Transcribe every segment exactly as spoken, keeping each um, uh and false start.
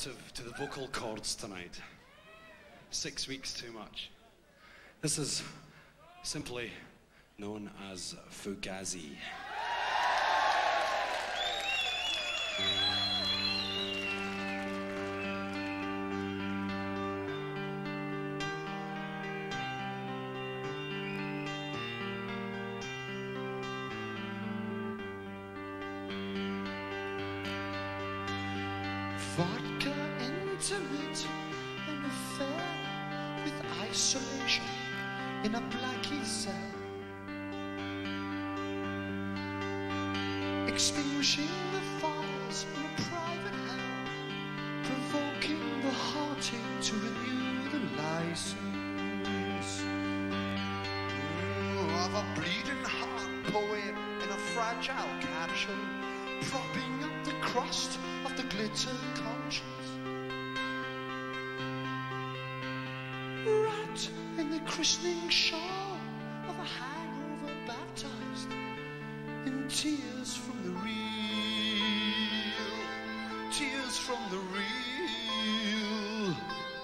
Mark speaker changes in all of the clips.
Speaker 1: sensitive to the vocal cords tonight. Six weeks too much. This is simply known as Fugazi.
Speaker 2: Vodka intimate, an affair with isolation in a blackie cell, extinguishing the fires in a private hell, provoking the heartache to renew the license of a bleeding heart poet in a fragile capsule, propping up the crust of the glitter conscience. Wrapped in the christening shawl of a hangover baptized in tears from the real, tears from the real.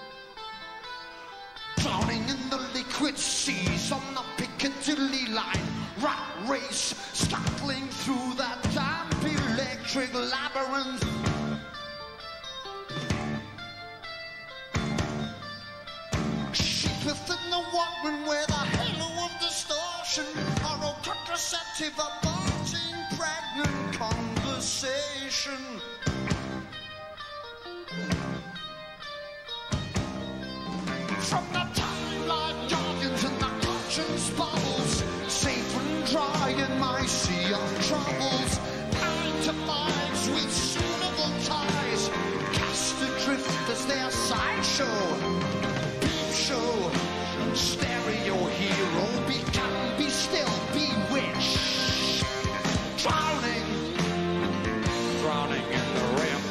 Speaker 2: Drowning in the liquid seas on the Piccadilly line, rat race scuttling through that damp electric labyrinth. Sheep within the woman where the halo of distortion, oral contraceptive, aborting pregnant conversation. From the timeline guardians and the conscience bubbles, safe and dry in my sea of troubles. Nine to fives with suitable ties, cast adrift as their sideshow. Peep show, stereo hero, be calm, be still, bewitched. Drowning, drowning in the rim.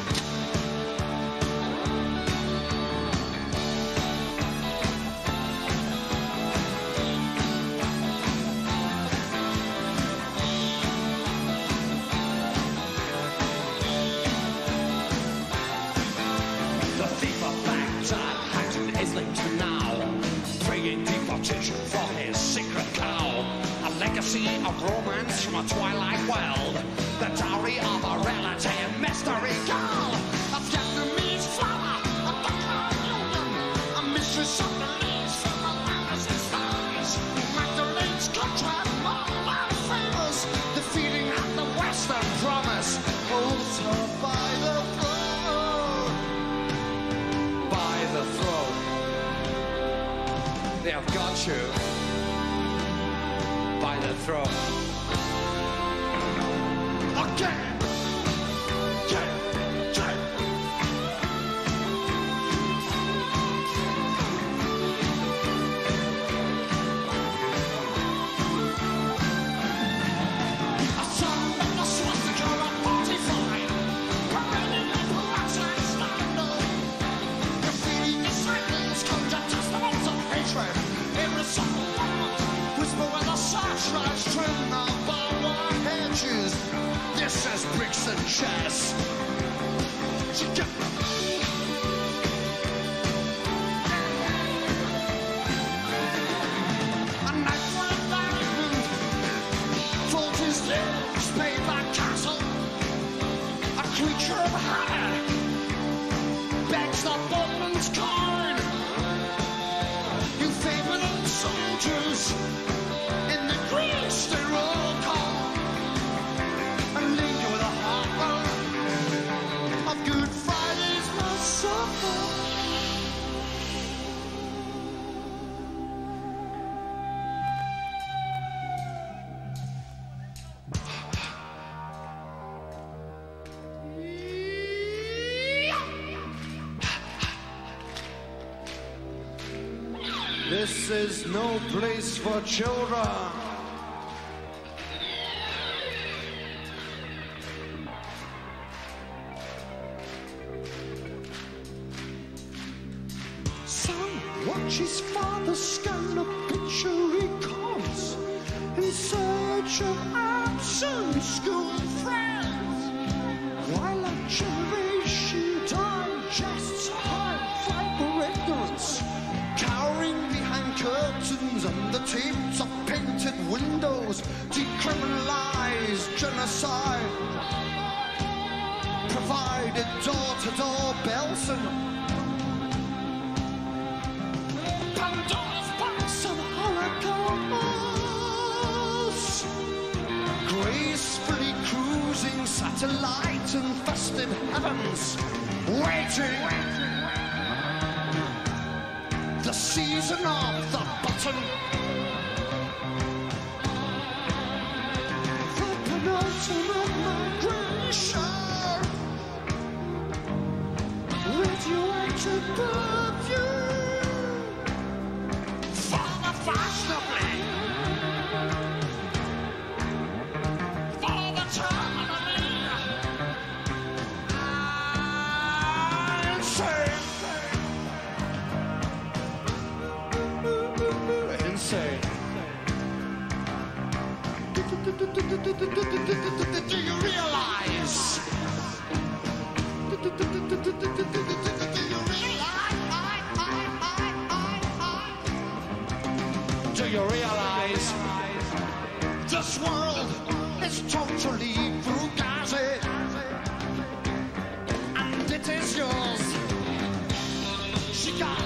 Speaker 2: Islington now, praying deportation for his secret cow. A legacy of romance from a twilight world, the dowry of a relative mystery girl. A Vietnamese flower, a Doctor Newton, a mistress of the leaves from the landless stars. Magdalene's contract, Marlon famous, the feeling of the Western promise holds her by the throat, by the throat. They have got you by the throat. Again! This is bricks and chess. A knife for a diamond, told his lips, paid by castle. A creature of hire begs the boatman's coin. You favored soldiers in the grease they roll call. Of Good Friday's massacre. This is no place for children. Watch his father scan the picture he comes in search of absent school friends, while a generation digests door-to-door bells and Pandora's box and holocaust, gracefully cruising satellite infested heavens, waiting the season of the button. The penultimate migration, radioactive perfume, father fashionably, father terminally, insane, insane. Do you realize? Do you realize? Do you realize? This world is totally fugazi, and it is yours. She got.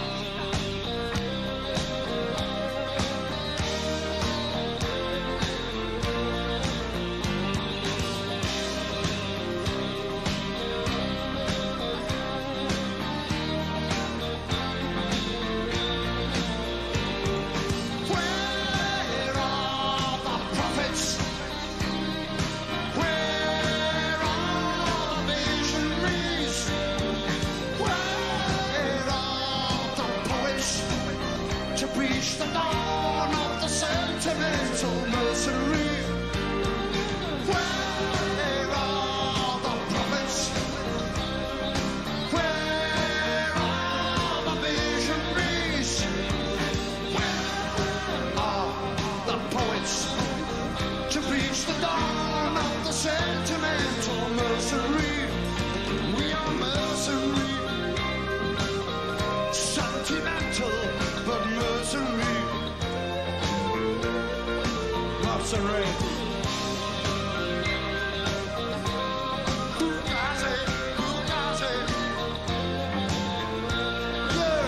Speaker 2: Reach the dawn of the sentimental mercenary. Where are the prophets? Where are the visionaries? Where are the poets to reach the dawn of the sentimental mercenary? We are mercenary, sentimental but mercenary, mercenary. Fugazi, fugazi, yeah.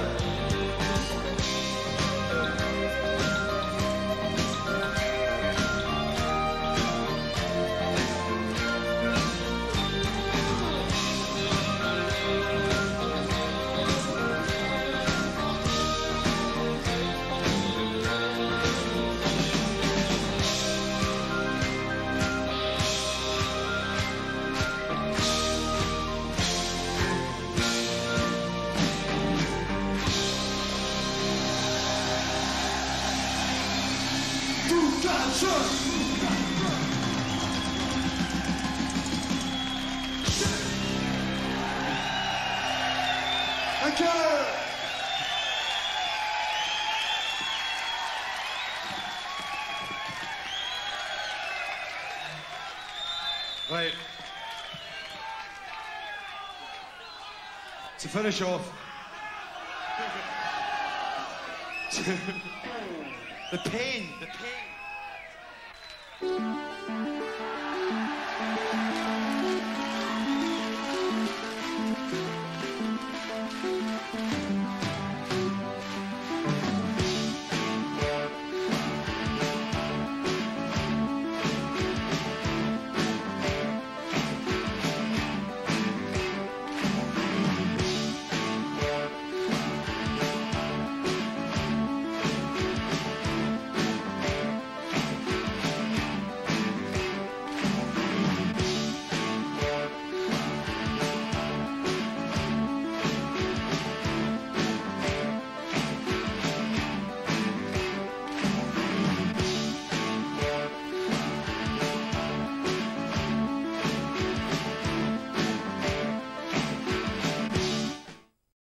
Speaker 2: Thank you. Right. To finish off, the pain, the pain.